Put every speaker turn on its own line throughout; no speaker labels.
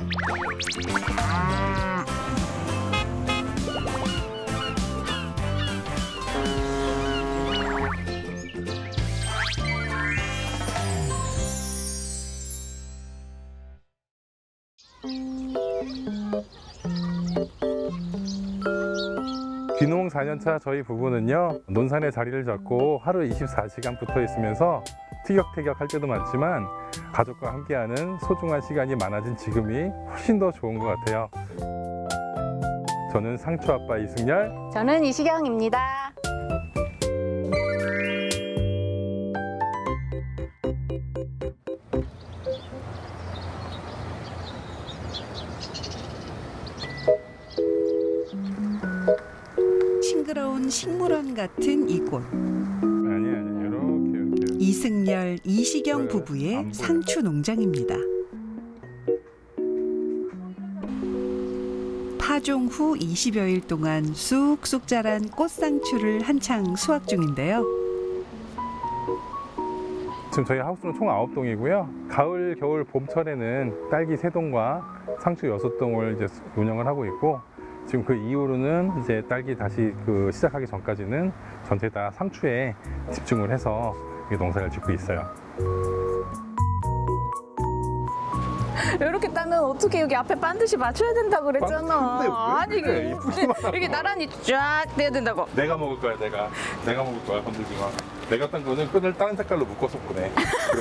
귀농 4년차 저희 부부는요, 논산에 자리를 잡고 하루 24시간 붙어 있으면서 티격태격 할 때도 많지만 가족과 함께하는 소중한 시간이 많아진 지금이 훨씬 더 좋은 것 같아요. 저는 상추 아빠 이승열,
저는 이시경입니다.
싱그러운 식물원 같은 이곳.
아니 이렇게
이승열, 이시경 부부의 상추 농장입니다. 파종 후 20여일 동안 쑥쑥 자란 꽃상추를 한창 수확 중인데요.
지금 저희 하우스는 총 9동이고요. 가을, 겨울, 봄철에는 딸기 3동과 상추 6동을 이제 운영을 하고 있고, 지금 그 이후로는 이제 딸기 다시 시작하기 전까지는 전체 다 상추에 집중을 해서 농사를 짓고 있어요.
이렇게 따면 어떻게 여기 앞에 반드시 맞춰야 된다고 그랬잖아. 아니
그래,
이게 나란히 쫙 떼야 된다고.
내가 먹을 거야, 내가 먹을 거야, 건들지 마. 내가 딴 거는 끈을 다른 색깔로 묶어서 보내.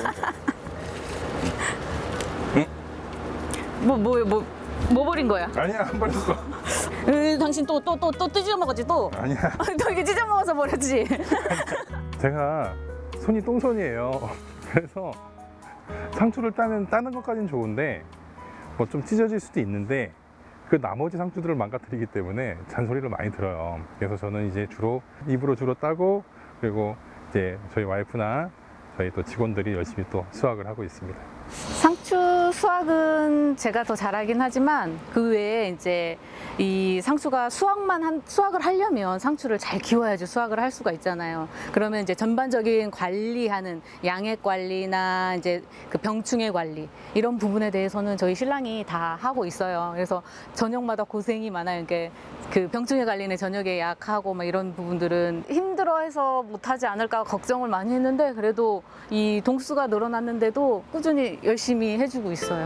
뭐 버린 거야?
아니야, 안 버렸어.
당신 또 찢어 먹었지 또?
아니야.
또 이게 찢어 먹어서 버렸지.
제가 손이 똥손이에요. 그래서 상추를 따는 것까지는 좋은데 뭐 좀 찢어질 수도 있는데 그 나머지 상추들을 망가뜨리기 때문에 잔소리를 많이 들어요. 그래서 저는 이제 입으로 주로 따고, 그리고 이제 저희 와이프나 저희 또 직원들이 열심히 또 수확을 하고 있습니다.
상추 수확은 제가 더 잘하긴 하지만 그 외에 이제 이 상추가 수확을 하려면 상추를 잘 키워야지 수확을 할 수가 있잖아요. 그러면 이제 전반적인 관리하는 양액 관리나 이제 그 병충해 관리 이런 부분에 대해서는 저희 신랑이 다 하고 있어요. 그래서 저녁마다 고생이 많아요. 이게 그 병충해 관리는 저녁에 약하고 막 이런 부분들은 힘들어해서 못하지 않을까 걱정을 많이 했는데, 그래도 이 동수가 늘어났는데도 꾸준히 열심히 해주고 있어요.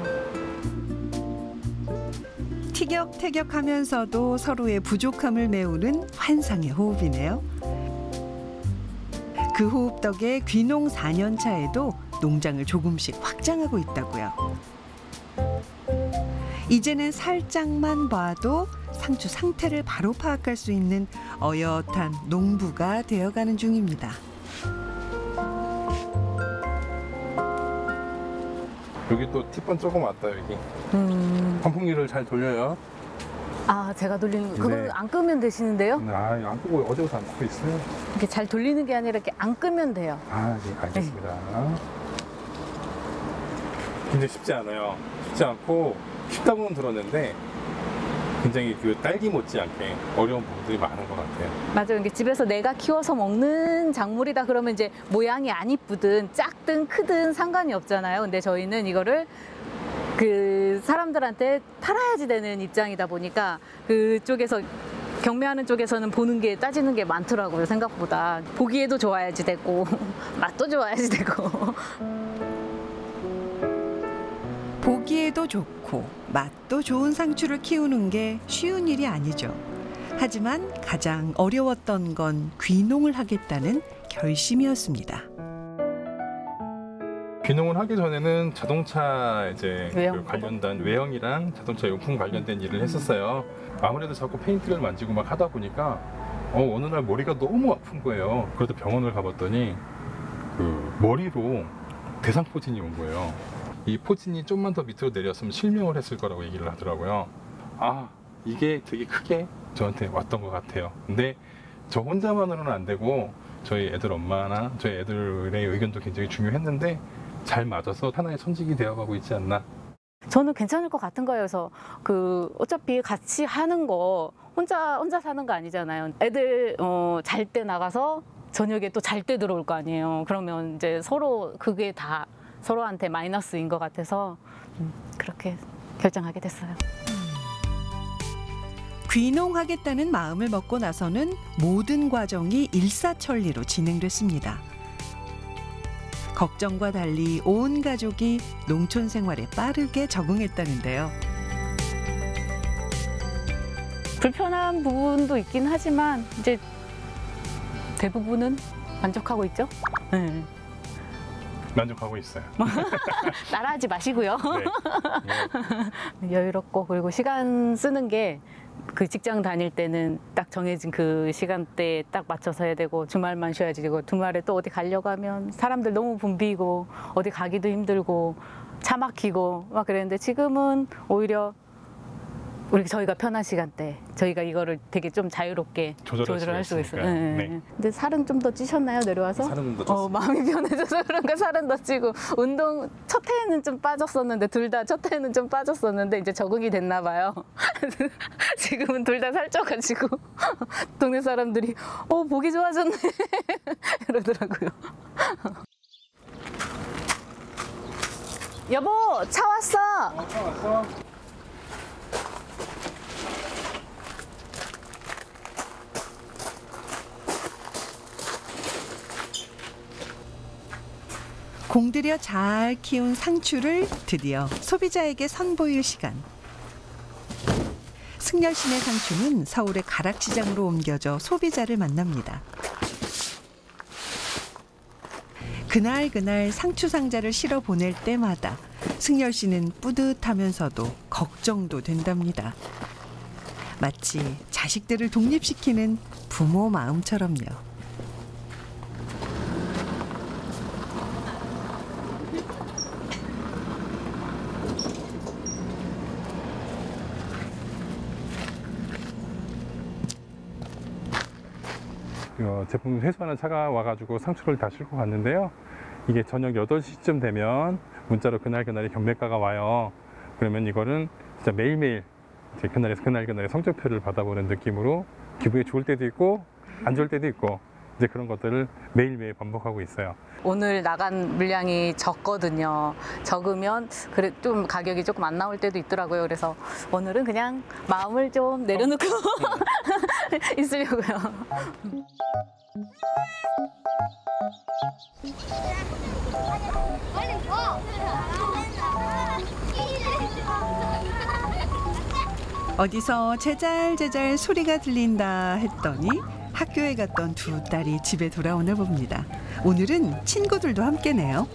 티격태격하면서도 서로의 부족함을 메우는 환상의 호흡이네요. 그 호흡 덕에 귀농 4년 차에도 농장을 조금씩 확장하고 있다고요. 이제는 살짝만 봐도 상추 상태를 바로 파악할 수 있는 어엿한 농부가 되어가는 중입니다.
여기 또 팁번 조금 왔다, 여기. 환풍기를 잘 돌려요.
아, 제가 돌리는 거 그걸
네.
안 끄면 되시는데요?
안 끄고 어제부터 안 끄고 있어요.
이렇게 잘 돌리는 게 아니라 이렇게 안 끄면 돼요.
아, 네, 알겠습니다. 굉장히 쉽지 않아요. 쉽지 않고 쉽다고는 들었는데 굉장히 그 딸기 못지않게 어려운 부분들이 많은 것 같아요.
맞아요. 이게 집에서 내가 키워서 먹는 작물이다 그러면 이제 모양이 안 이쁘든 작든 크든 상관이 없잖아요. 근데 저희는 이거를 그 사람들한테 팔아야지 되는 입장이다 보니까 그쪽에서 경매하는 쪽에서는 보는 게 따지는 게 많더라고요. 생각보다 보기에도 좋아야지 되고 맛도 좋아야지 되고.
보기에도 좋고 맛도 좋은 상추를 키우는 게 쉬운 일이 아니죠. 하지만 가장 어려웠던 건 귀농을 하겠다는 결심이었습니다.
귀농을 하기 전에는 자동차 이제
외형.
관련된 외형이랑 자동차 용품 관련된 일을 했었어요. 아무래도 자꾸 페인트를 만지고 막 하다 보니까 어느 날 머리가 너무 아픈 거예요. 그래도 병원을 가봤더니 그 머리로 대상포진이 온 거예요. 이 포진이 좀만 더 밑으로 내렸으면 실명을 했을 거라고 얘기를 하더라고요. 아, 이게 되게 크게 저한테 왔던 것 같아요. 근데 저 혼자만으로는 안 되고 저희 애들 엄마나 저희 애들의 의견도 굉장히 중요했는데 잘 맞아서 하나의 천직이 되어가고 있지 않나.
저는 괜찮을 것 같은 거예요. 그래서 어차피 같이 하는 거 혼자 사는 거 아니잖아요. 애들 잘 때 나가서 저녁에 또 잘 때 들어올 거 아니에요. 그러면 이제 서로 그게 다 서로한테 마이너스인 것 같아서 그렇게 결정하게 됐어요.
귀농하겠다는 마음을 먹고 나서는 모든 과정이 일사천리로 진행됐습니다. 걱정과 달리 온 가족이 농촌 생활에 빠르게 적응했다는데요.
불편한 부분도 있긴 하지만 이제 대부분은 만족하고 있죠. 네.
만족하고 있어요.
따라하지 마시고요.
네.
여유롭고 그리고 시간 쓰는 게 그 직장 다닐 때는 딱 정해진 그 시간대에 딱 맞춰서 해야 되고 주말만 쉬어야지 되고 주말에 또 어디 가려고 하면 사람들 너무 붐비고 어디 가기도 힘들고 차 막히고 막 그랬는데 지금은 오히려 저희가 편한 시간대 저희가 이거를 되게 좀 자유롭게 조절할 수가 있어요.
네.
근데 살은 좀 더 찌셨나요 내려와서?
살은 좀 더 쪘어요.
마음이 편해져서 그런가 살은 더 찌고 운동 첫 해에는 좀 빠졌었는데 둘 다 첫 해에는 좀 빠졌었는데 이제 적응이 됐나 봐요. 지금은 둘 다 살쪄가지고 동네 사람들이 보기 좋아졌네 이러더라고요. 여보 차 왔어.
차 왔어?
공들여 잘 키운 상추를 드디어 소비자에게 선보일 시간. 승열신의 상추는 서울의 가락시장으로 옮겨져 소비자를 만납니다. 그날 상추 상자를 실어 보낼 때마다 승열씨는 뿌듯하면서도 걱정도 된답니다. 마치 자식들을 독립시키는 부모 마음처럼요.
제품 회수하는 차가 와가지고 상추를 다 싣고 갔는데요. 이게 저녁 8시쯤 되면 문자로 그날의 경매가가 와요. 그러면 이거는 진짜 매일매일 이제 그날의 성적표를 받아보는 느낌으로 기분이 좋을 때도 있고 안 좋을 때도 있고 이제 그런 것들을 매일매일 반복하고 있어요.
오늘 나간 물량이 적거든요. 적으면 그래 좀 가격이 조금 안 나올 때도 있더라고요. 그래서 오늘은 그냥 마음을 좀 내려놓고 있으려고요.
어디서 제잘제잘 소리가 들린다 했더니 학교에 갔던 두 딸이 집에 돌아오나 봅니다. 오늘은 친구들도 함께네요.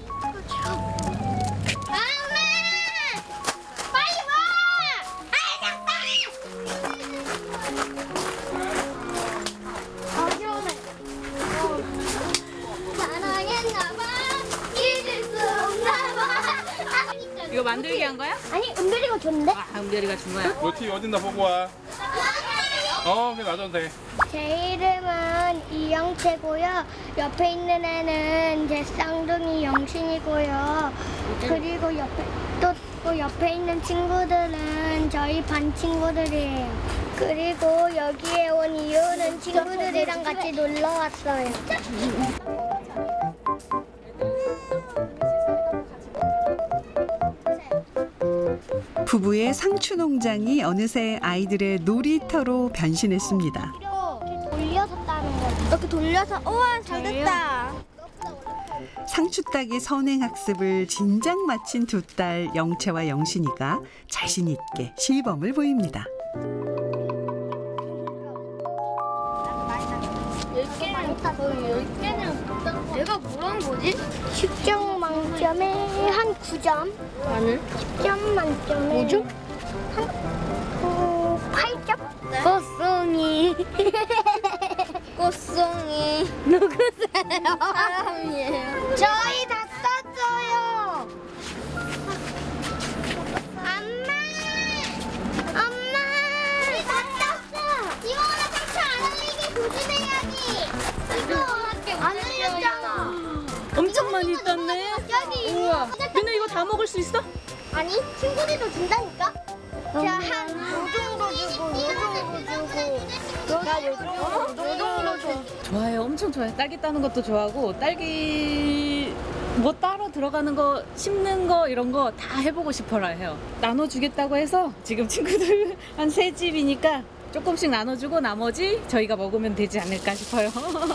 이거 만들기 한 거야?
아니, 은별이가 줬는데?
은별이가 준 거야.
너티 어딘다 보고 와. 그냥 놔둬도 돼.
제 이름은 이영채고요. 옆에 있는 애는 제 쌍둥이 영신이고요. 그리고 옆에 있는 친구들은 저희 반 친구들이에요. 그리고 여기에 온 이유는 친구들이랑 같이 놀러 왔어요.
부부의 상추 농장이 어느새 아이들의 놀이터로 변신했습니다.
돌려서 따는 거. 이렇게 돌려서 우와 잘 됐다.
상추 따기 선행 학습을 진작 마친 두 딸 영채와 영신이가 자신 있게 시범을 보입니다.
10개는 내가 뭐란 거지? 10점 만점에 한 9점. 나는? 10점 만점에 5점? 한 8점? 꽃송이. 꽃송이. 누구세요? 사람이에요. 저희 다 썼어요. 엄마! 우리 다 땄어! 이거는 상처 안 흘리게 조심해야지! 이거 안 흘렸잖아!
엄청 많이 땄네.
여기
우와. 근데 이거 다 먹을 수 있어?
아니, 친구들도 준다니까? 자, 한 요 정도 주고, 요 정도 주고, 나 요 정도 줘.
좋아요. 엄청 좋아요. 딸기 따는 것도 좋아하고 딸기 뭐 따로 들어가는 거, 심는 거 이런 거 다 해보고 싶어라 해요. 나눠주겠다고 해서 지금 친구들 한 3집이니까 조금씩 나눠주고 나머지 저희가 먹으면 되지 않을까 싶어요.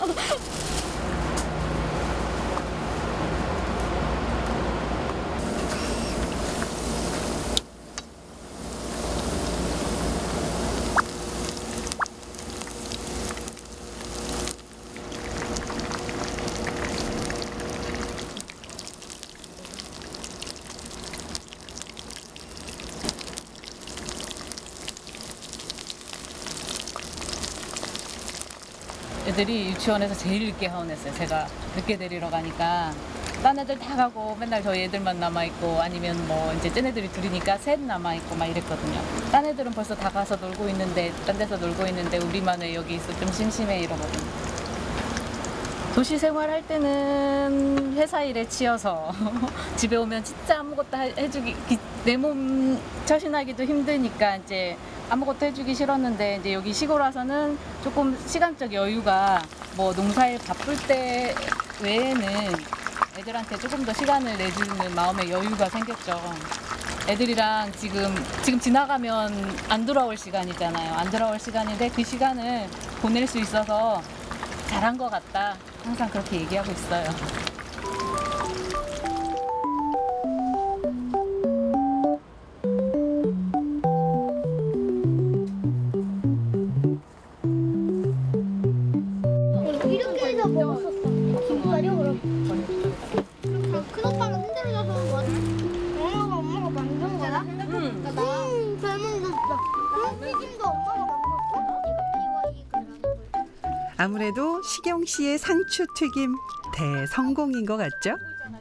애들이 유치원에서 제일 늦게 하원했어요. 제가 늦게 데리러 가니까 딴 애들 다 가고 맨날 저희 애들만 남아있고 아니면 뭐 이제 쟤네들이 둘이니까 셋 남아있고 막 이랬거든요. 딴 애들은 벌써 다 가서 놀고 있는데 딴 데서 놀고 있는데 우리만 왜 여기 있어 좀 심심해 이러거든요. 도시 생활할 때는 회사 일에 치여서 집에 오면 진짜 아무것도 해주기 내 몸 처신하기도 힘드니까 이제 아무것도 해주기 싫었는데 이제 여기 시골 와서는 조금 시간적 여유가 뭐 농사일 바쁠 때 외에는 애들한테 조금 더 시간을 내주는 마음의 여유가 생겼죠. 애들이랑 지금 지나가면 안 돌아올 시간이잖아요. 안 돌아올 시간인데 그 시간을 보낼 수 있어서 잘한 것 같다. 항상 그렇게 얘기하고 있어요.
이렇게 해서 먹었었어. 지금까지요 그럼. 큰 오빠가 흔들어줘서 엄마가 만든 거야? 잘 만들었어. 튀김도 엄마가 만들었어?
아무래도 시경 씨의 상추 튀김 대성공인 것 같죠?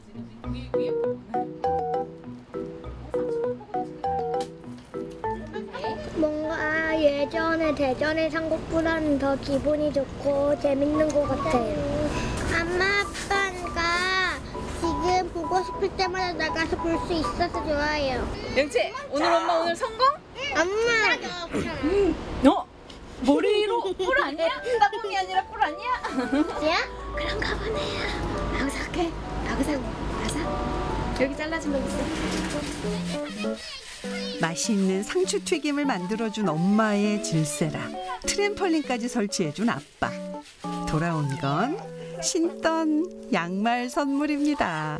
뭔가 예전에 대전의 삼국보다는 더 기분이 좋고 재밌는 것 같아요. 엄마 아빠가 지금 보고 싶을 때마다 나가서 볼 수 있어서 좋아요.
영채, 엄마 오늘 성공?
엄마.
머리로 뿔 아니야? 따봉이 아니라 뿔 아니야?
야? 그런가 보네요. 여기서 할게. 여기서 알았어? 여기 잘라준 거 있어.
맛있는 상추 튀김을 만들어준 엄마의 질세라 트램펄린까지 설치해준 아빠. 돌아온 건 신던 양말 선물입니다.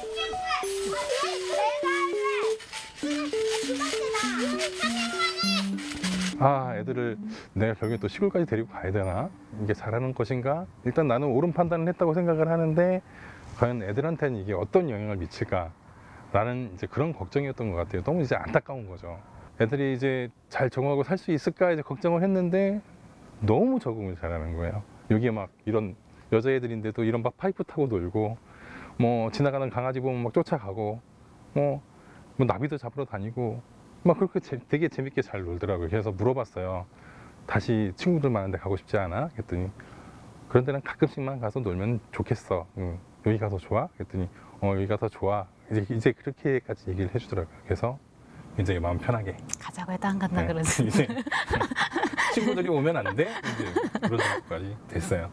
아, 애들을 내가 결국에 또 시골까지 데리고 가야 되나? 이게 잘하는 것인가? 일단 나는 옳은 판단을 했다고 생각을 하는데 과연 애들한테는 이게 어떤 영향을 미칠까? 라는 이제 그런 걱정이었던 것 같아요. 너무 이제 안타까운 거죠. 애들이 이제 잘 적응하고 살 수 있을까 이제 걱정을 했는데 너무 적응을 잘하는 거예요. 여기에 막 이런 여자애들인데도 이런 막 파이프 타고 놀고 뭐 지나가는 강아지 보면 막 쫓아가고 뭐 나비도 잡으러 다니고 막 그렇게 되게 재밌게 잘 놀더라고요. 그래서 물어봤어요. 다시 친구들 많은데 가고 싶지 않아? 그랬더니 그런 데는 가끔씩만 가서 놀면 좋겠어. 여기가 더 좋아? 그랬더니 여기가 더 좋아. 이제 그렇게까지 얘기를 해주더라고요. 그래서 이제 마음 편하게
가자고 해도 안 간다 그러지.
이제 친구들이 오면 안 돼? 이제 그런 정도까지 됐어요.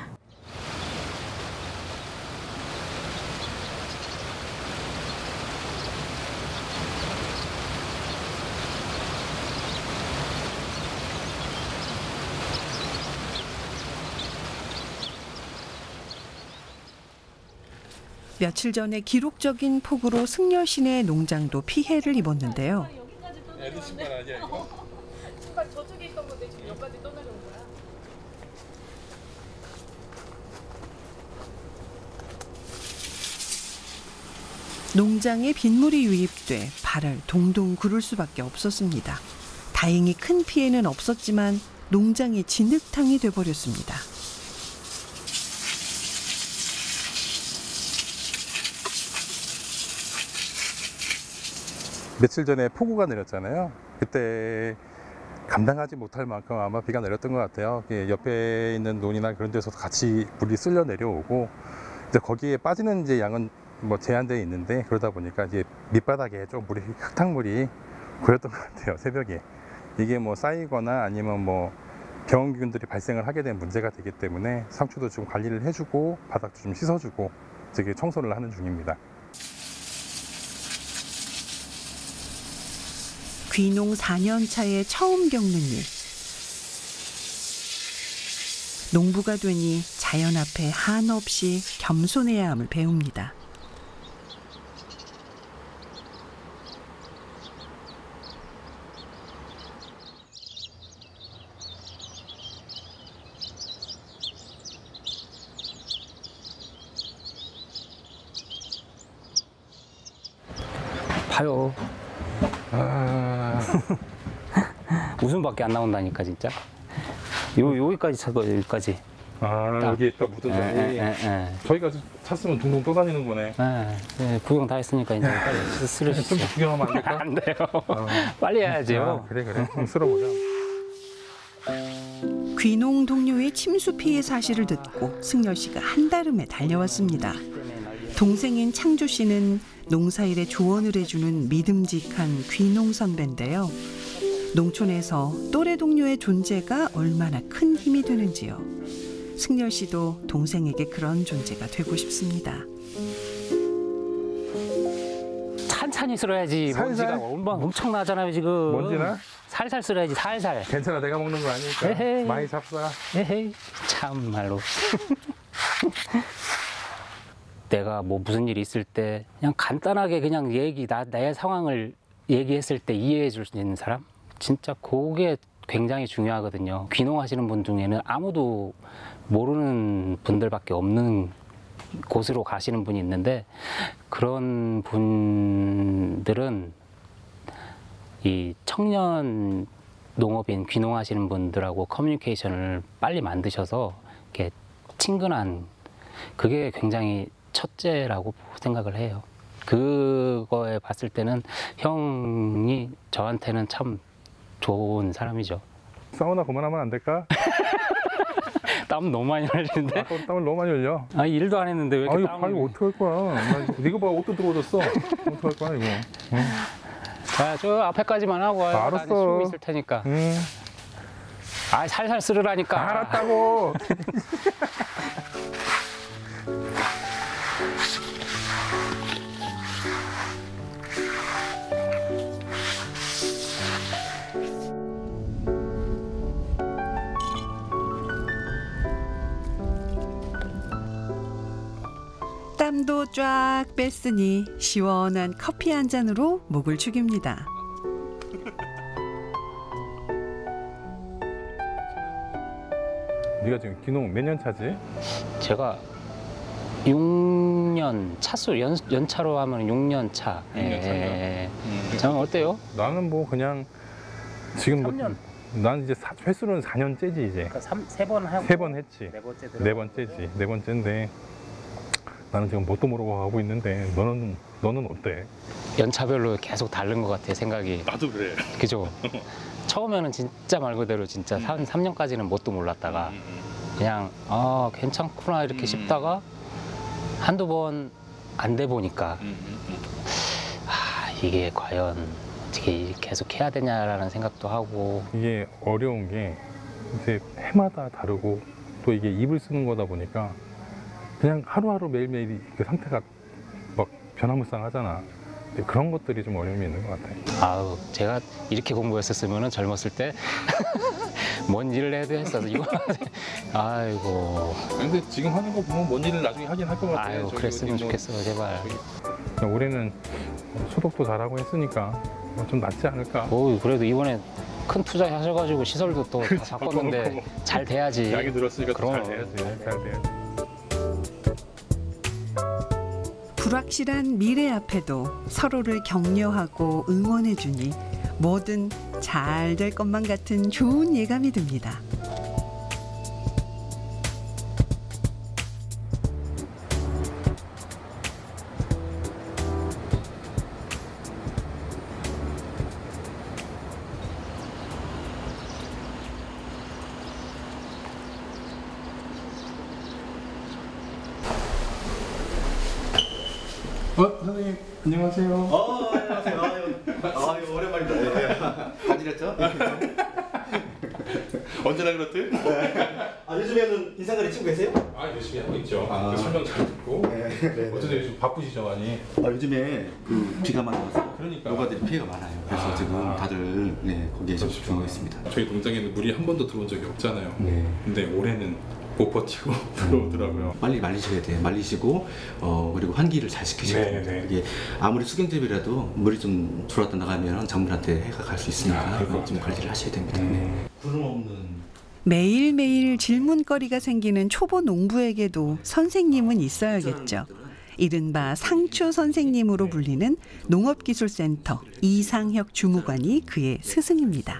며칠 전에 기록적인 폭우로 승려시내 농장도 피해를 입었는데요.
애들 신발 아니야 이거?
신발 저쪽에 있던 건데 지금 여기까지 떠내려온 거야.
농장에 빗물이 유입돼 발을 동동 구를 수밖에 없었습니다. 다행히 큰 피해는 없었지만 농장이 진흙탕이 돼버렸습니다.
며칠 전에 폭우가 내렸잖아요. 그때 감당하지 못할 만큼 아마 비가 내렸던 것 같아요. 옆에 있는 논이나 그런 데서도 같이 물이 쓸려 내려오고 이제 거기에 빠지는 이제 양은 뭐 제한되어 있는데 그러다 보니까 이제 밑바닥에 좀 물이 흙탕물이 고였던 것 같아요. 새벽에 이게 뭐 쌓이거나 아니면 뭐 병원균들이 발생을 하게 된 문제가 되기 때문에 상추도 좀 관리를 해주고 바닥도 좀 씻어주고 저기 청소를 하는 중입니다.
귀농 4년 차에 처음 겪는 일. 농부가 되니 자연 앞에 한없이 겸손해야 함을 배웁니다.
봐요.
아,
웃음밖에 안 나온다니까 진짜. 여기까지 찾아 여기까지.
아 여기 딱 묻은 자리. 저희가 찼으면 둥둥 떠다니는 거네.
구경 다 했으니까 이제 빨리 쓸으시죠.
좀 구경하면 안 될까?
안 돼요. 빨리 해야죠.
아, 그래. 한번 쓸어보자.
귀농 동료의 침수 피해 사실을 듣고 승열 씨가 한달음에 달려왔습니다. 동생인 창조 씨는 농사일에 조언을 해주는 믿음직한 귀농 선배인데요. 농촌에서 또래 동료의 존재가 얼마나 큰 힘이 되는지요. 승열 씨도 동생에게 그런 존재가 되고 싶습니다.
찬찬히 쓸어야지.
살살?
먼지가 엄청나잖아요 지금.
먼지나?
살살 쓸어야지 살살.
괜찮아, 내가 먹는 거 아니니까.
에헤이.
많이 잡사.
에헤이 참말로. 내가 뭐 무슨 일이 있을 때 그냥 간단하게 그냥 나의 상황을 얘기했을 때 이해해 줄 수 있는 사람? 진짜 그게 굉장히 중요하거든요. 귀농하시는 분 중에는 아무도 모르는 분들밖에 없는 곳으로 가시는 분이 있는데 그런 분들은 이 청년 농업인 귀농하시는 분들하고 커뮤니케이션을 빨리 만드셔서 이렇게 친근한 그게 굉장히 첫째라고 생각을 해요. 그거에 봤을 때는 형이 저한테는 참 좋은 사람이죠.
사우나 그만하면 안 될까?
땀 너무 많이 흘리는데?
아, 땀을 너무 많이 흘려.
아 일도 안 했는데 왜 이렇게
이거
땀을.
이거 어떡할 거야? 이거 봐, 옷도 들어오졌어. 어떡할 거야, 이거.
자, 저 앞에까지만 하고 와요.
알았어.
쉬고 있을 테니까. 아, 살살 쓸으라니까.
알았다고.
땀도 쫙 뺐으니 시원한 커피 한 잔으로 목을 죽입니다.
네가 지금 귀농 몇 년 차지?
제가 6년 차수 연차로 하면 6년 차.
6년
예. 저는 어때요?
나는 뭐 그냥 지금
3년.
난 이제 횟수로는 4년째지 이제.
그러니까 3번 하고
3번 했지.
네 번째
네 번째지. 네 번째인데 나는 지금 뭣도 모르고 가고 있는데 너는 어때?
연차별로 계속 다른 것 같아 생각이.
나도 그래.
그죠? 처음에는 진짜 말 그대로 진짜 3년까지는 뭣도 몰랐다가 그냥 괜찮구나 이렇게 싶다가 한두 번 안 돼 보니까 이게 과연 어떻게 계속 해야 되냐라는 생각도 하고.
이게 어려운 게 이제 해마다 다르고 또 이게 입을 쓰는 거다 보니까 그냥 하루하루 매일매일 그 상태가 막 변화무쌍하잖아. 근데 그런 것들이 좀 어려움이 있는 것 같아.
아우, 제가 이렇게 공부했었으면 젊었을 때 뭔 일을 해도 했어도 이거 아이고.
근데 지금 하는 거 보면 뭔 일을 나중에 하긴 할 것 같아.
아유, 그랬으면 좋겠어 제발.
올해는 소독도 잘하고 했으니까 좀 낫지 않을까.
오, 그래도 이번에 큰 투자 하셔가지고 시설도 또 다 바꿨는데
바꿔놓고.
잘 돼야지.
약이 늘었으니까 잘
그럼.
돼야지. 잘 돼야지.
불확실한 미래 앞에도 서로를 격려하고 응원해주니 뭐든 잘 될 것만 같은 좋은 예감이 듭니다.
선생님 안녕하세요.
안녕하세요. 아유, 오랜만이다. 예. 안 지냈죠?
언제나 그렇듯?
요즘에는 인상관리 치고 계세요?
열심히 하고 있죠.
아.
설명 잘 듣고 어쩐지 좀 바쁘시죠 많이.
요즘에 그 비가 많이 와서
그러니까.
농가들이 피해가 많아요. 그래서 지금 다들 거기에 집중하고 있습니다.
저희 농장에는 물이 한 번도 들어온 적이 없잖아요.
네.
근데 올해는 못 버티고 들어오더라고요.
빨리 말리셔야 돼요. 말리시고 그리고 환기를 잘 시키셔야
네,
됩니다.
네.
이게 아무리 수경재배라도 물이 좀 들어왔다 나가면 작물한테 해가 갈 수 있으니까
그럴 것
좀
같아요.
관리를 하셔야 됩니다. 네. 구름 없는
매일매일 질문거리가 생기는 초보 농부에게도 선생님은 있어야겠죠. 이른바 상추 선생님으로 불리는 농업기술센터 이상혁 주무관이 그의 스승입니다.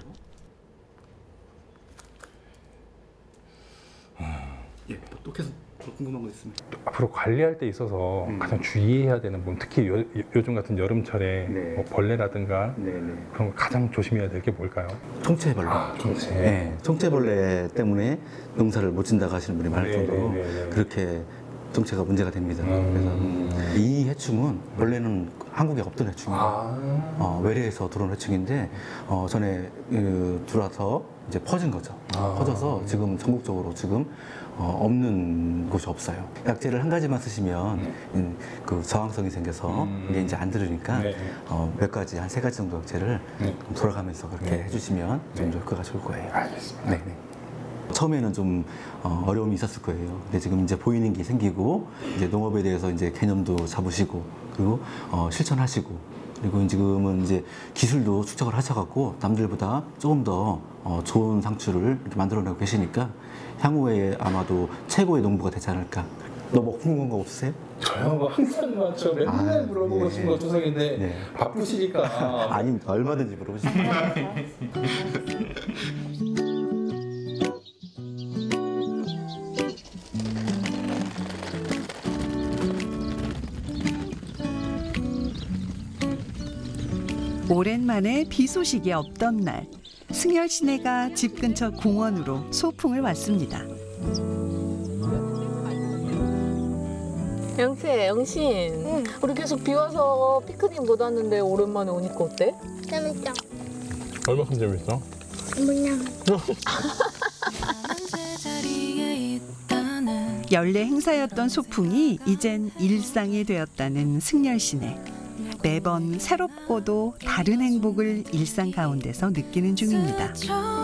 또 계속 궁금한 거 있으면.
앞으로 관리할 때 있어서 가장 주의해야 되는 부분, 특히 요즘 같은 여름철에
네.
뭐 벌레라든가 그런 거 가장 조심해야 될 게 뭘까요?
총체벌레.
총체.
네, 총체벌레 때문에 농사를 못 진다고 하시는 분이 많을 정도로 그렇게 총체가 문제가 됩니다. 그래서 이 해충은 원래는 한국에 없던 해충이에요. 외래에서 들어온 해충인데 전에 들어와서 이제 퍼진 거죠. 퍼져서 지금 전국적으로 지금 없는 곳이 없어요. 약재를 한 가지만 쓰시면 그 저항성이 생겨서 이게 이제 안 들으니까 몇 가지 한 3가지 정도 약재를 돌아가면서 그렇게 해주시면 좀 더 효과가 좋을 거예요.
알겠습니다.
네. 처음에는 좀 어려움이 있었을 거예요. 근데 지금 이제 보이는 게 생기고 이제 농업에 대해서 이제 개념도 잡으시고 그리고 실천하시고 그리고 지금은 이제 기술도 축적을 하셔갖고 남들보다 조금 더 좋은 상추를 이렇게 만들어내고 계시니까 향후에 아마도 최고의 농부가 되지 않을까. 뭐 궁금한 거 없으세요?
저요? 뭐 항상 많죠. 맨날 물어보고 싶은 거 조상인데 바쁘시니까.
아닙니다. 얼마든지 물어보시면.
오랜만에 비 소식이 없던 날 승열 씨네가 집 근처 공원으로 소풍을 왔습니다.
영신, 우리 계속 비 와서 피크닉 못 왔는데 오랜만에 오니까 어때?
재밌죠?
얼마큼 재밌어?
그냥
연례 행사였던 소풍이 이젠 일상이 되었다는 승열 씨네. 매번 새롭고도 다른 행복을 일상 가운데서 느끼는 중입니다.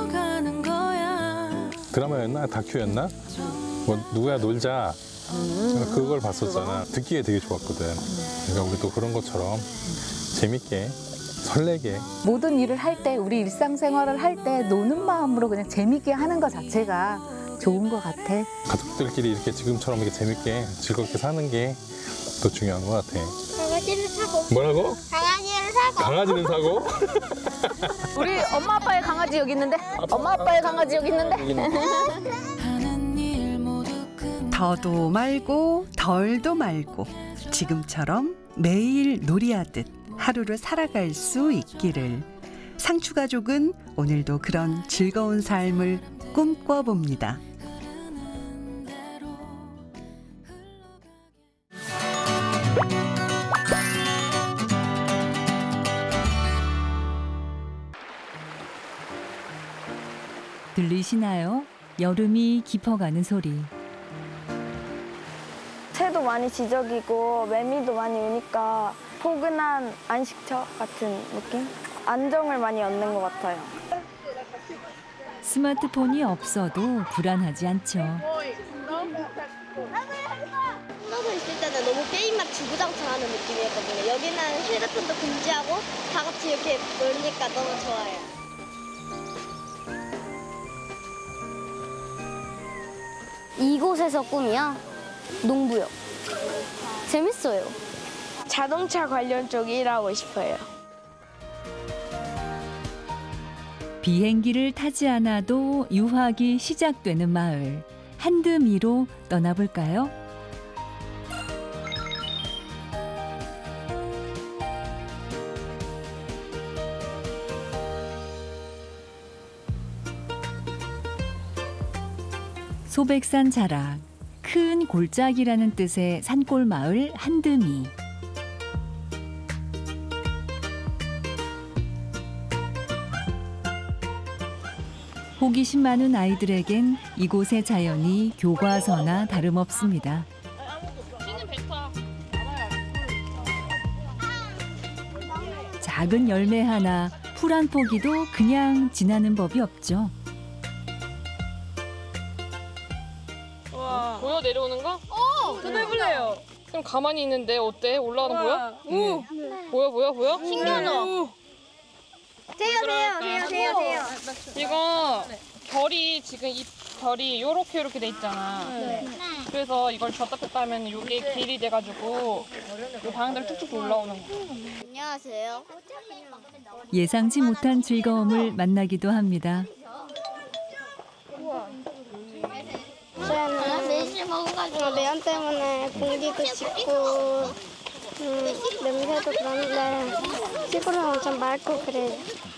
드라마였나? 다큐였나? 뭐 누구야 놀자. 그걸 봤었잖아. 듣기에 되게 좋았거든. 그러니까 우리도 그런 것처럼 재밌게 설레게
모든 일을 할 때, 우리 일상생활을 할 때 노는 마음으로 그냥 재밌게 하는 것 자체가 좋은 것 같아.
가족들끼리 이렇게 지금처럼 이렇게 재밌게 즐겁게 사는 게 더 중요한 것 같아.
강아지를 사고.
뭐라고?
강아지를 사고.
강아지는 사고?
우리 엄마 아빠의 강아지 여기 있는데? 엄마 아빠의 강아지 여기 있는데?
더도 말고 덜도 말고 지금처럼 매일 놀이하듯 하루를 살아갈 수 있기를. 상추 가족은 오늘도 그런 즐거운 삶을 꿈꿔봅니다.
들리시나요? 여름이 깊어가는 소리.
새도 많이 지저귀고 매미도 많이 오니까 포근한 안식처 같은 느낌? 안정을 많이 얻는 것 같아요.
스마트폰이 없어도 불안하지 않죠.
혼자서 있을 때는 너무 게임만 주구장창하는 느낌이었거든요. 여기는 휴대폰도 금지하고 다 같이 이렇게 놀니까 너무 좋아요. 이곳에서 꿈이야? 농부요. 재밌어요.
자동차 관련 쪽 일하고 싶어요.
비행기를 타지 않아도 유학이 시작되는 마을. 한드미로 떠나볼까요? 소백산 자락, 큰 골짜기라는 뜻의 산골 마을 한드미. 호기심 많은 아이들에겐 이곳의 자연이 교과서나 다름없습니다. 작은 열매 하나, 풀 한 포기도 그냥 지나는 법이 없죠.
보여 내려오는 거? 저도 해볼래요. 그럼 가만히 있는데 어때? 올라가는 거야? 오. 보여?
신기하다. 돼요.
이거 결이 지금 이 결이 요렇게 돼 있잖아. 그래서 이걸 줬다 뺐다 하면 이게 길이 돼가지고 이 방향대로 쭉쭉 올라오는 거야.
안녕하세요.
예상치 못한 즐거움을 만나기도 합니다.
저는 매실 먹어가지고 매연 때문에 공기도 짙고 냄새도 그런데 시골은 엄청 맑고 그래요.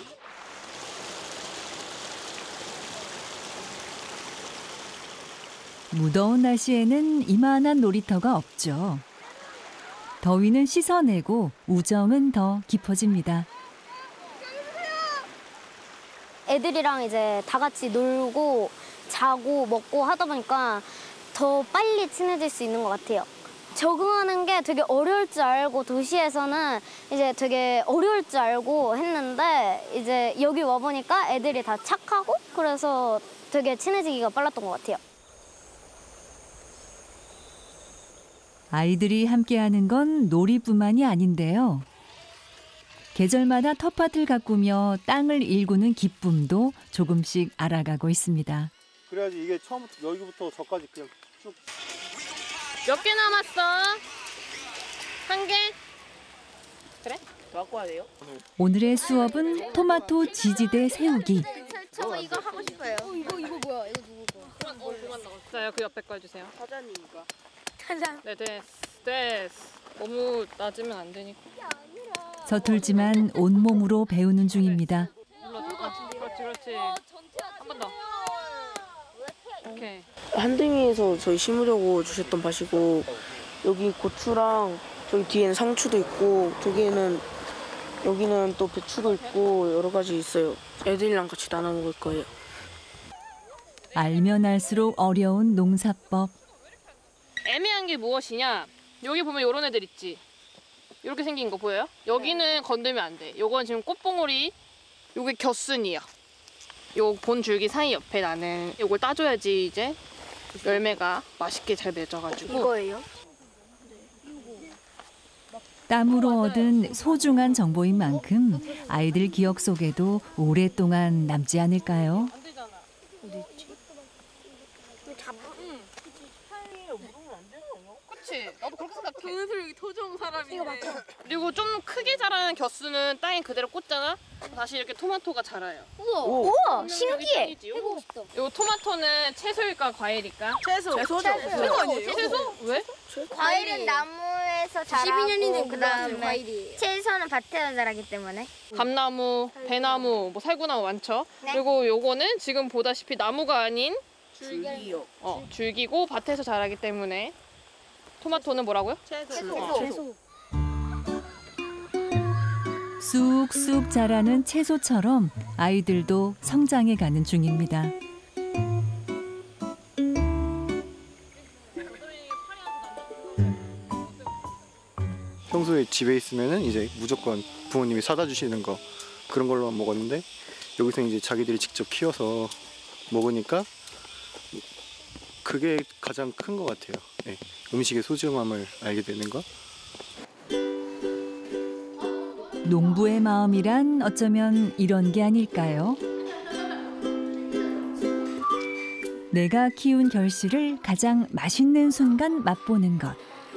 무더운 날씨에는 이만한 놀이터가 없죠. 더위는 씻어내고 우정은 더 깊어집니다.
애들이랑 이제 다 같이 놀고 자고 먹고 하다 보니까 더 빨리 친해질 수 있는 것 같아요. 적응하는 게 되게 어려울 줄 알고 도시에서는 이제 되게 어려울 줄 알고 했는데 이제 여기 와보니까 애들이 다 착하고 그래서 되게 친해지기가 빨랐던 것 같아요.
아이들이 함께하는 건 놀이뿐만이 아닌데요. 계절마다 텃밭을 가꾸며 땅을 일구는 기쁨도 조금씩 알아가고 있습니다.
그래야지 이게 처음부터 여기부터 저까지 그냥 쭉.
몇 개 남았어? 한 개? 그래?
갖고 와야 돼요?
오늘의 수업은 토마토 지지대 세우기.
저 이거 하고 싶어요. 이거 뭐야? 이거 누구 거?
자요, 그 옆에 거 해주세요.
사장님 거.
네, 됐어. 너무 낮으면 안 되니까.
서툴지만 온몸으로 배우는 중입니다.
그렇지. 한 번 더. 오케이.
한등이에서 저희 심으려고 주셨던 밭이고 여기 고추랑 저기 뒤에는 상추도 있고 여기는 또 배추도 있고 여러 가지 있어요. 애들이랑 같이 나눠 먹을 거예요.
알면 알수록 어려운 농사법.
애매한 게 무엇이냐? 여기 보면 이런 애들 있지? 이렇게 생긴 거 보여요? 여기는 건들면 안 돼. 요건 지금 꽃봉오리, 요게 겨순이야. 요 본 줄기 사이 옆에 나는 요걸 따줘야지 이제 열매가 맛있게 잘 맺어가지고.
이거예요?
땀으로 얻은 소중한 정보인 만큼 아이들 기억 속에도 오랫동안 남지 않을까요?
그치? 나도 그렇게 생각해. 동네들 여기 토종 사람인데. 그리고 좀 크게 자라는 겨수는 땅에 그대로 꽂잖아? 다시 이렇게 토마토가 자라요.
우와, 신기해.
해보고 싶다. 요 토마토는 채소일까 과일일까?
채소죠.
채소 아니에요? 채소? 왜?
과일은 나무에서 자라고 그다음에 채소는 밭에서 자라기 때문에.
감나무, 배나무, 뭐 살구나무 많죠?
네.
그리고 요거는 지금 보다시피 나무가 아닌
줄기요.
줄기고 밭에서 자라기 때문에 토마토는 뭐라고요?
채소.
쑥쑥 자라는 채소처럼 아이들도 성장해 가는 중입니다.
평소에 집에 있으면은 이제 무조건 부모님이 사다 주시는 거 그런 걸로만 먹었는데 여기서 이제 자기들이 직접 키워서 먹으니까 그게 가장 큰 것 같아요. 네. 음식의 소중함을 알게 되는 거.
농부의 마음이란 어쩌면 이런 게 아닐까요? 내가 키운 결실을 가장 맛있는 순간 맛보는 것.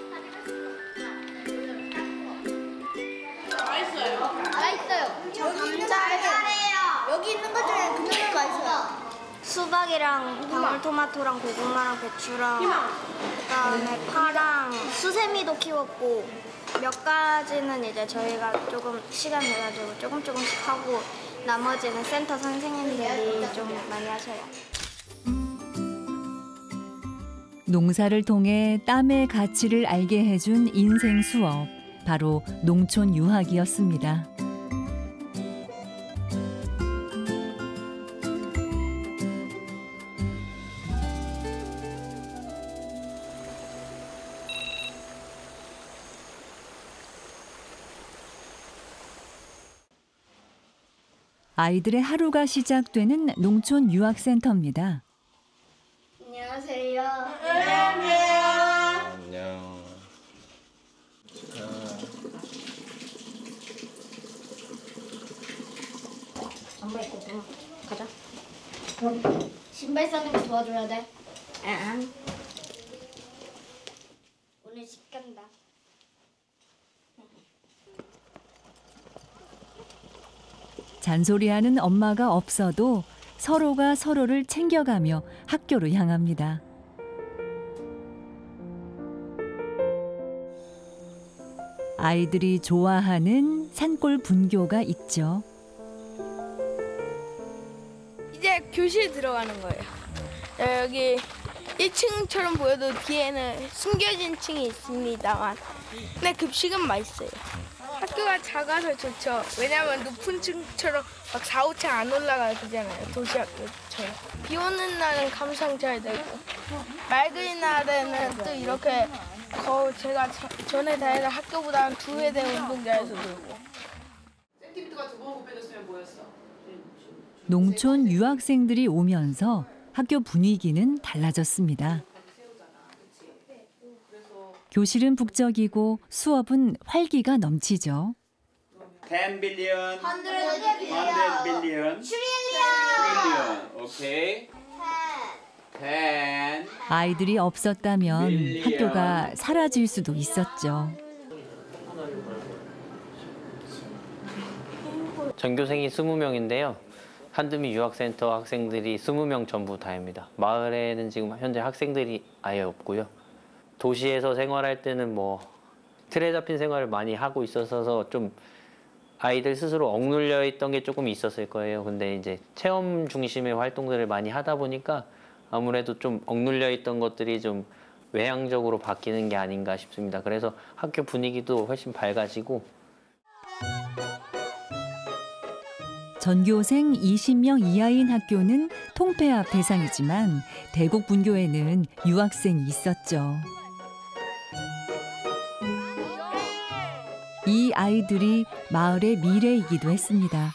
맛있어요. 저 감자예요. 여기 있는 것 중에 그나마 맛있어요. 수박이랑 방울토마토랑 고구마랑 배추랑 그다음에 파랑 수세미도 키웠고 몇 가지는 이제 저희가 조금 시간 내가지고 조금씩 하고 나머지는 센터 선생님들이 좀 많이 하셔요.
농사를 통해 땀의 가치를 알게 해준 인생 수업, 바로 농촌 유학이었습니다. 아이들의 하루가 시작되는 농촌 유학센터입니다.
안녕하세요.
안녕.
엄마 입고 좀 가자. 신발 싸는 거 도와줘야 돼. 오늘 집 간다.
잔소리하는 엄마가 없어도 서로가 서로를 챙겨가며 학교로 향합니다. 아이들이 좋아하는 산골 분교가 있죠.
이제 교실 들어가는 거예요. 여기 1층처럼 보여도 뒤에는 숨겨진 층이 있습니다만 근데 급식은 맛있어요. 학교가 작아서 좋죠. 왜냐면 높은 층처럼 막 4, 5층 안 올라가야 되잖아요. 도시학교처럼. 비 오는 날은 감상 잘 되고 맑은 날에는 또 이렇게 제가 전에 다니던 학교보다는 2배 운동장에서 놀고.
센티미터가 2번 곱해졌으면 뭐였어?
농촌 유학생들이 오면서 학교 분위기는 달라졌습니다. 교실은 북적이고 수업은 활기가 넘치죠.
10 billion, 100 billion, trillion. 오케이. 10.
아이들이 없었다면 학교가 사라질 수도 있었죠.
전교생이 20명인데요. 한두미 유학센터 학생들이 20명 전부 다입니다. 마을에는 지금 현재 학생들이 아예 없고요. 도시에서 생활할 때는 뭐 틀에 잡힌 생활을 많이 하고 있어서 좀 아이들 스스로 억눌려 있던 게 조금 있었을 거예요. 근데 이제 체험 중심의 활동들을 많이 하다 보니까 아무래도 좀 억눌려 있던 것들이 좀 외향적으로 바뀌는 게 아닌가 싶습니다. 그래서 학교 분위기도 훨씬 밝아지고
전교생 20명 이하인 학교는 통폐합 대상이지만 대곡 분교에는 유학생이 있었죠. 이 아이들이 마을의 미래이기도 했습니다.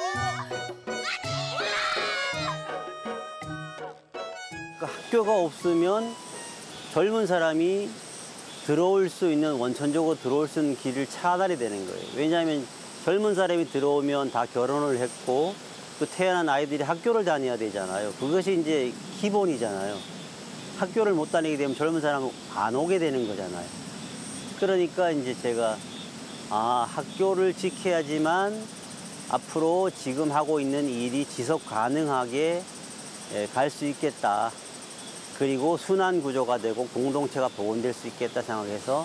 학교가 없으면 젊은 사람이 들어올 수 있는 원천적으로 들어올 수 있는 길을 차단이 되는 거예요. 왜냐하면 젊은 사람이 들어오면 다 결혼을 했고 또 태어난 아이들이 학교를 다녀야 되잖아요. 그것이 이제 기본이잖아요. 학교를 못 다니게 되면 젊은 사람은 안 오게 되는 거잖아요. 그러니까 이제 제가 학교를 지켜야지만 앞으로 지금 하고 있는 일이 지속 가능하게 갈 수 있겠다. 그리고 순환 구조가 되고 공동체가 복원될 수 있겠다 생각해서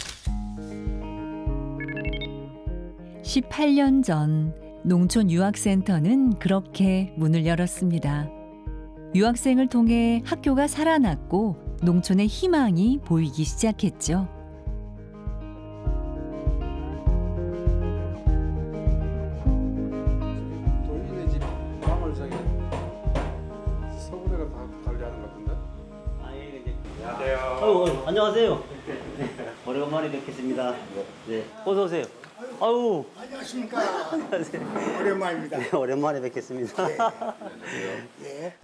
18년 전 농촌 유학센터는 그렇게 문을 열었습니다. 유학생을 통해 학교가 살아났고 농촌의 희망이 보이기 시작했죠.
동민의 집 방을 저기 서울에가 다 관리하는 것 같은데?
안녕하세요. 안녕하세요. 오랜만에 뵙겠습니다. 네, 어서 오세요. 아유.
안녕하십니까.
안녕하세요.
오랜만입니다.
네, 오랜만에 뵙겠습니다.
예.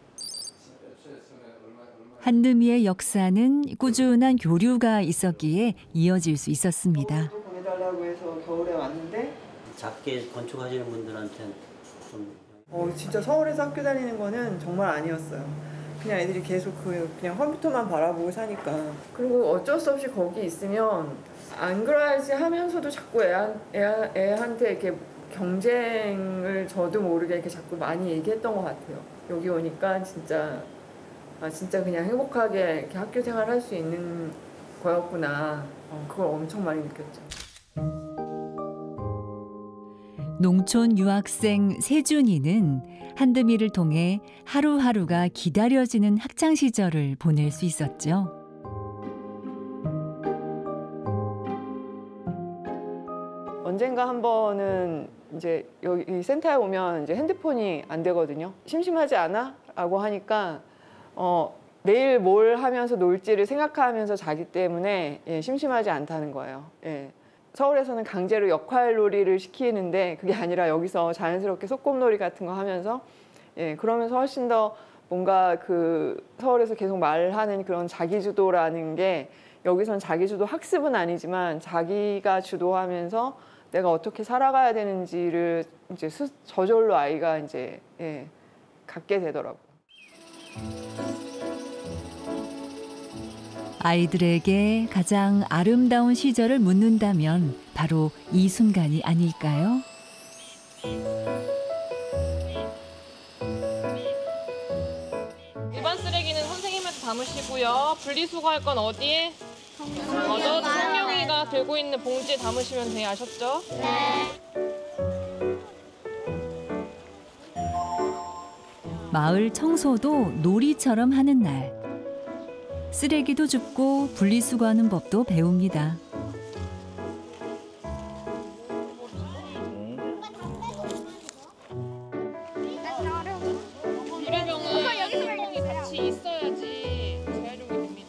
한두미의 역사는 꾸준한 교류가 있었기에 이어질 수 있었습니다.
보내달라고 해서 겨울에 왔는데
작게 건축하시는 분들한테는 좀
진짜 서울에서 학교 다니는 거는 정말 아니었어요. 그냥 애들이 계속 그냥 컴퓨터만 바라보고 사니까. 그리고 어쩔 수 없이 거기 있으면 안 그래야지 하면서도 자꾸 애한테 이렇게 경쟁을 저도 모르게 이렇게 자꾸 많이 얘기했던 것 같아요. 여기 오니까 진짜 그냥 행복하게 이렇게 학교 생활 할 수 있는 거였구나. 그걸 엄청 많이 느꼈죠.
농촌 유학생 세준이는 한두미를 통해 하루하루가 기다려지는 학창 시절을 보낼 수 있었죠.
언젠가 한 번은 이제 여기 센터에 오면 이제 핸드폰이 안 되거든요. 심심하지 않아? 라고 하니까 내일 뭘 하면서 놀지를 생각하면서 자기 때문에 심심하지 않다는 거예요.
서울에서는 강제로 역할놀이를 시키는데 그게 아니라 여기서 자연스럽게 소꿉놀이 같은 거 하면서 그러면서 훨씬 더 뭔가 그 서울에서 계속 말하는 그런 자기주도라는 게 여기선 자기주도 학습은 아니지만 자기가 주도하면서 내가 어떻게 살아가야 되는지를 이제 저절로 아이가 이제 갖게 되더라고요.
아이들에게 가장 아름다운 시절을 묻는다면 바로 이 순간이 아닐까요?
일반 쓰레기는 선생님한테 담으시고요. 분리수거할 건 어디에? 저도 성룡이가 들고 있는 봉지에 담으시면 돼요. 아셨죠? 네.
마을 청소도 놀이처럼 하는 날. 쓰레기도 줍고 분리수거하는 법도 배웁니다.
비료병은 여기서 같이 있어야지 재활용이 됩니다.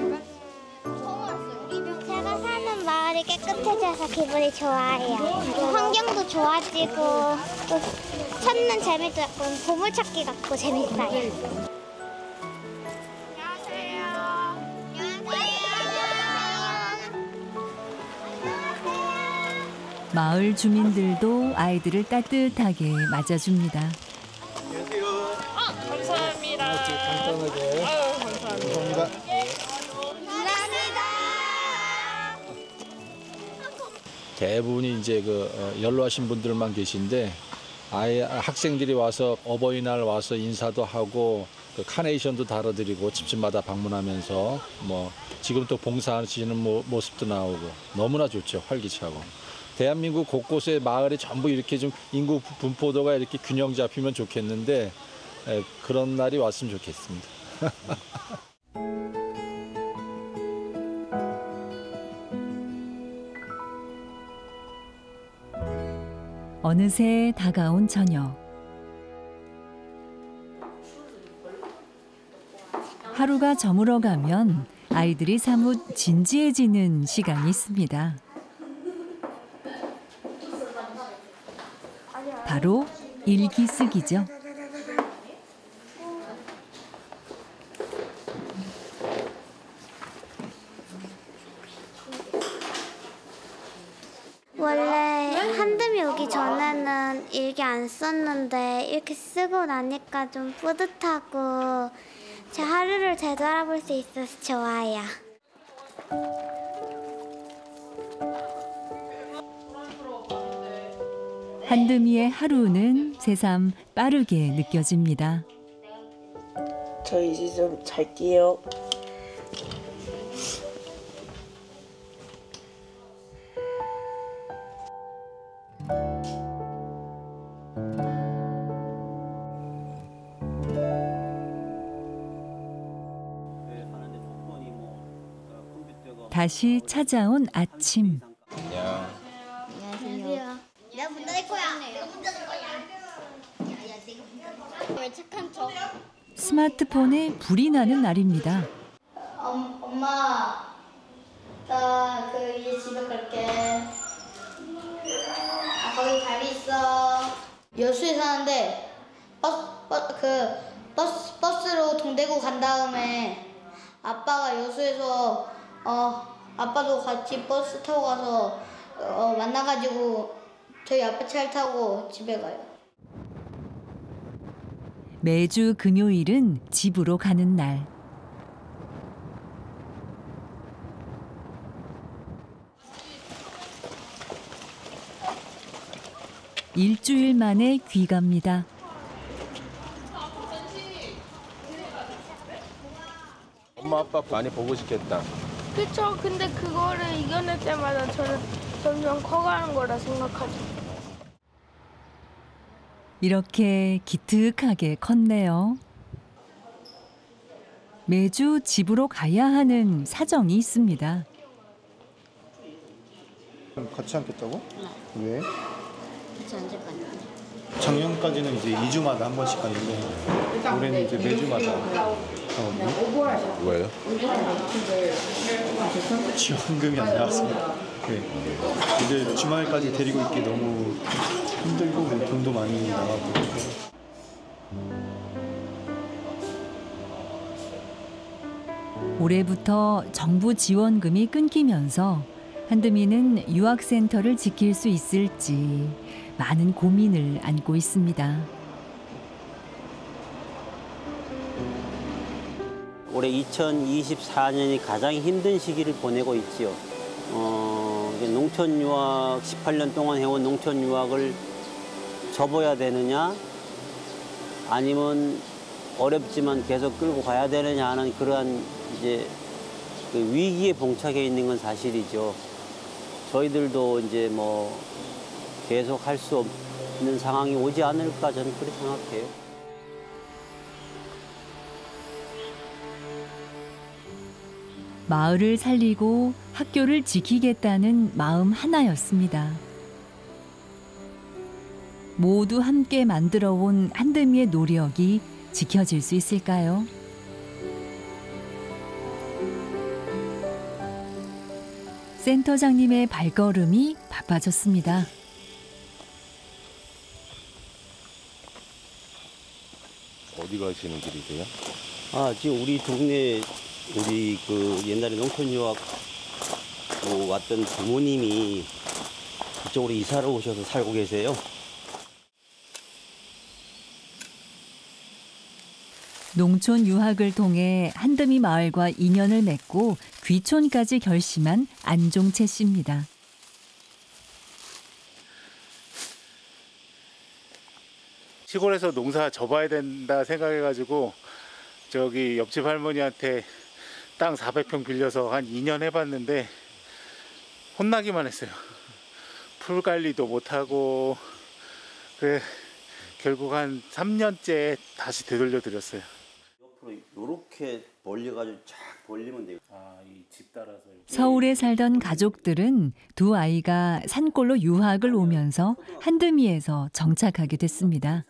제가 사는 마을이 깨끗해져서 기분이 좋아요. 환경도 좋아지고 또 찾는 재미도 약간 보물찾기 같고 재밌어요.
마을 주민들도 아이들을 따뜻하게 맞아줍니다.
감사합니다.
간단하게.
아유, 감사합니다.
대부분이 이제 연로하신 분들만 계신데 학생들이 와서 어버이날 와서 인사도 하고 카네이션도 달아드리고 집집마다 방문하면서 지금 또 봉사하시는 모습도 나오고 너무나 좋죠. 활기차고. 대한민국 곳곳에 마을에 전부 이렇게 좀 인구 분포도가 이렇게 균형 잡히면 좋겠는데 그런 날이 왔으면 좋겠습니다.
어느새 다가온 저녁. 하루가 저물어가면 아이들이 사뭇 진지해지는 시간이 있습니다. 바로 일기 쓰기죠.
원래 한듬이 오기 전에는 일기 안 썼는데 이렇게 쓰고 나니까 좀 뿌듯하고 제 하루를 되돌아볼 수 있어서 좋아요.
한듬이의 하루는 새삼 빠르게 느껴집니다.
저 이제 좀 잘게요.
다시 찾아온 아침.
안녕하세요. 내가 문 닫을 거야. 내가 문 닫을 거야. 왜 착한 척?
스마트폰에 불이 나는 날입니다.
엄마, 나 이제 집에 갈게. 거기 잘 있어. 여수에 사는데 버스로 동대구 간 다음에 아빠가 여수에서 아빠도 같이 버스 타고 가서 만나가지고 저희 아빠 차를 타고 집에 가요.
매주 금요일은 집으로 가는 날. 일주일 만에 귀가입니다.
엄마 아빠 많이 보고 싶겠다.
그쵸. 근데 그거를 이겨낼 때마다 저는 점점 커가는 거라 생각하죠.
이렇게 기특하게 컸네요. 매주 집으로 가야 하는 사정이 있습니다.
같이 앉겠다고? 왜?
같이 앉을 거냐?
작년까지는 이제 2주마다 한 번씩 갔는데 올해는 이제 매주마다 하거든요.
왜요?
지원금이 안 나왔습니다. 이제 주말까지 데리고 있기 너무 힘들고 뭐 돈도 많이 나가고.
올해부터 정부 지원금이 끊기면서 한드미는 유학센터를 지킬 수 있을지 많은 고민을 안고 있습니다.
올해 2024년이 가장 힘든 시기를 보내고 있지요. 농촌 유학 18년 동안 해온 농촌 유학을 접어야 되느냐, 아니면 어렵지만 계속 끌고 가야 되느냐 하는 그러한 이제 그 위기에 봉착해 있는 건 사실이죠. 저희들도 이제 뭐 계속 할 수 없는 상황이 오지 않을까 저는 그렇게 생각해요.
마을을 살리고 학교를 지키겠다는 마음 하나였습니다. 모두 함께 만들어온 한드미의 노력이 지켜질 수 있을까요? 센터장님의 발걸음이 바빠졌습니다.
어디 가시는 길이세요?
지금 우리 동네 우리 그 옛날에 농촌 유학 왔던 부모님이 이쪽으로 이사를 오셔서 살고 계세요.
농촌 유학을 통해 한드미 마을과 인연을 맺고 귀촌까지 결심한 안종채 씨입니다.
시골에서 농사 접어야 된다 생각해가지고 저기 옆집 할머니한테 땅 400평 빌려서 한 2년 해봤는데 혼나기만 했어요. 풀 관리도 못하고 그래 결국 한 3년째 다시 되돌려 드렸어요.
옆으로 이렇게 벌려가지고 쫙 벌리면 돼요.
이 집 따라서.
서울에 살던 가족들은 두 아이가 산골로 유학을 오면서 한드미에서 정착하게 됐습니다.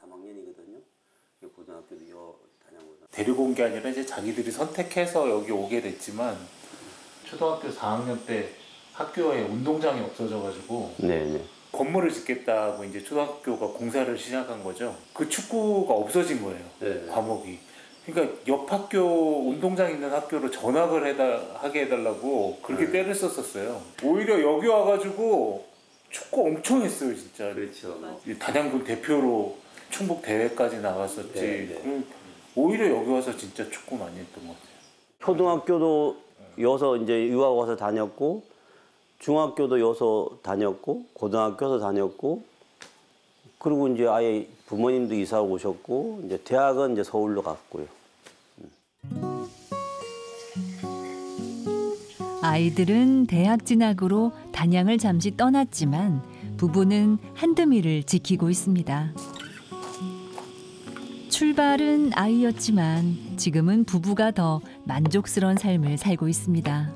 데리고 온 게 아니라 이제 자기들이 선택해서 여기 오게 됐지만 초등학교 4학년 때 학교에 운동장이 없어져가지고 건물을 짓겠다고 이제 초등학교가 공사를 시작한 거죠. 그 축구가 없어진 거예요. 과목이. 그러니까 옆 학교 운동장 있는 학교로 전학을 하게 해달라고 그렇게 때를 썼었어요. 오히려 여기 와가지고 축구 엄청 했어요, 진짜.
그렇죠.
단양군 대표로 충북 대회까지 나갔었지. 오히려 여기 와서 진짜 축구 많이 했던 것 같아요.
초등학교도 여서 이제 유학 와서 다녔고, 중학교도 여서 다녔고, 고등학교도 다녔고, 그리고 이제 아예 부모님도 이사 오셨고, 이제 대학은 이제 서울로 갔고요.
아이들은 대학 진학으로 단양을 잠시 떠났지만 부부는 한드미를 지키고 있습니다. 출발은 아이였지만 지금은 부부가 더 만족스러운 삶을 살고 있습니다.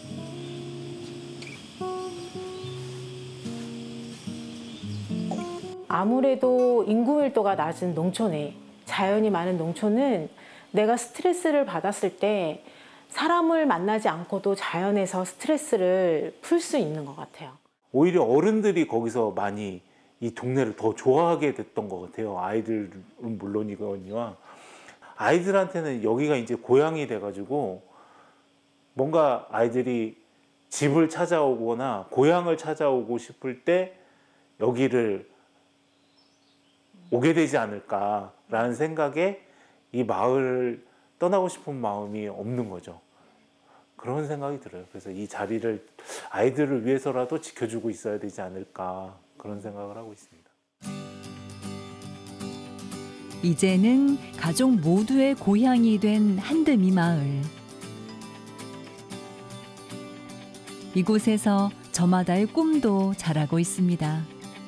아무래도 인구 밀도가 낮은 농촌에, 자연이 많은 농촌은 내가 스트레스를 받았을 때 사람을 만나지 않고도 자연에서 스트레스를 풀 수 있는 것 같아요.
오히려 어른들이 거기서 많이 이 동네를 더 좋아하게 됐던 것 같아요. 아이들은 물론이거니와 아이들한테는 여기가 이제 고향이 돼가지고 뭔가 아이들이 집을 찾아오거나 고향을 찾아오고 싶을 때 여기를 오게 되지 않을까라는 생각에 이 마을을 떠나고 싶은 마음이 없는 거죠. 그런 생각이 들어요. 그래서 이 자리를 아이들을 위해서라도 지켜주고 있어야 되지 않을까 그런 생각을 하고 있습니다.
이제는 가족 모두의 고향이 된 한드미 마을. 이곳에서 저마다의 꿈도 자라고 있습니다.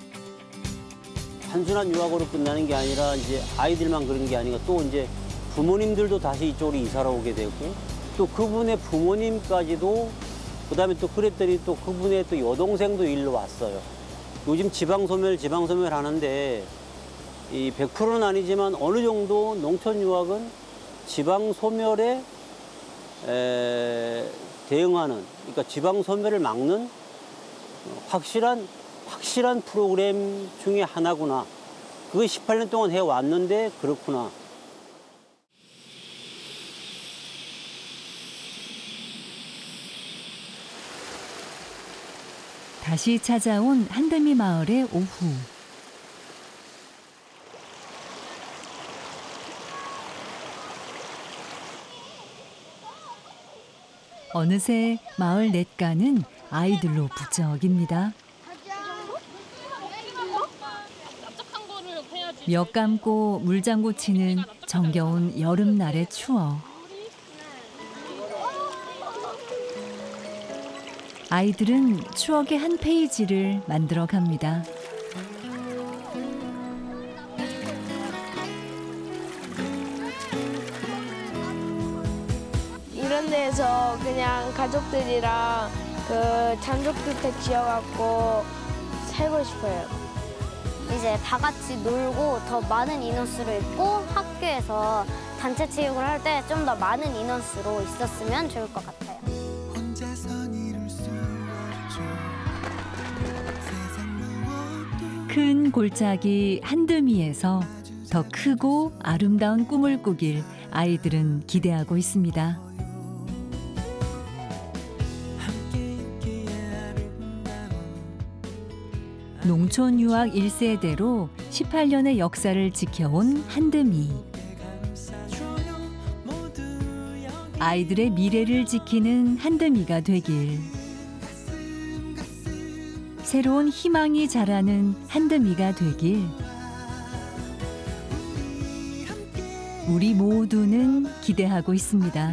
단순한 유학으로 끝나는 게 아니라 이제 아이들만 그런 게 아니라 또 이제 부모님들도 다시 이쪽으로 이사를 오게 되고 또 그분의 부모님까지도 그다음에 또 그랬더니 또 그분의 또 여동생도 일로 왔어요. 요즘 지방소멸 하는데 이 100%는 아니지만 어느 정도 농촌 유학은 지방소멸에 대응하는, 그러니까 지방소멸을 막는 확실한 프로그램 중에 하나구나. 그거 18년 동안 해왔는데 그렇구나.
다시 찾아온 한드미 마을의 오후. 어느새 마을 냇가는 아이들로 북적입니다. 몇 감고 물장구 치는 정겨운 여름날의 추억. 아이들은 추억의 한 페이지를 만들어 갑니다.
이런 데에서 그냥 가족들이랑 그 잔족주택 지어갖고 살고 싶어요.
이제 다 같이 놀고 더 많은 인원수로 있고 학교에서 단체 체육을 할 때 좀 더 많은 인원수로 있었으면 좋을 것 같아요.
큰 골짜기 한드미에서 더 크고 아름다운 꿈을 꾸길 아이들은 기대하고 있습니다. 농촌 유학 1세대로 18년의 역사를 지켜온 한드미. 아이들의 미래를 지키는 한드미가 되길. 새로운 희망이 자라는 한드미가 되길. 우리 모두는 기대하고 있습니다.